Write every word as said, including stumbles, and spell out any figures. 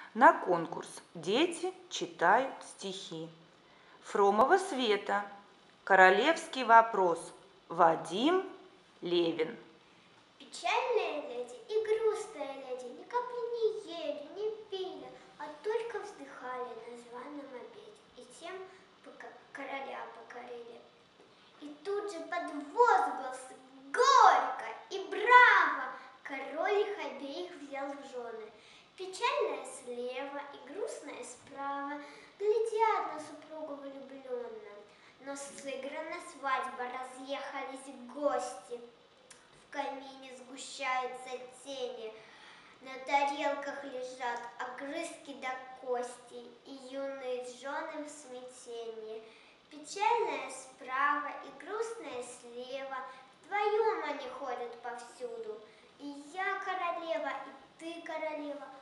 На конкурс «Дети читают стихи». Фромова Света. Королевский вопрос. Вадим Левин. Печальная леди и грустная леди ни капли не ели, не пили, а только вздыхали на званом обеде, и тем короля покорили. И тут же под возгласы горько и браво король их обеих взял в жены. Печальная слева и грустная справа глядят на супругу влюбленно, но сыграна свадьба, разъехались гости. В камине сгущаются тени, на тарелках лежат огрызки до кости, и юные жены в смятении. Печальная справа и грустная слева, вдвоем они ходят повсюду. И я королева, и ты королева,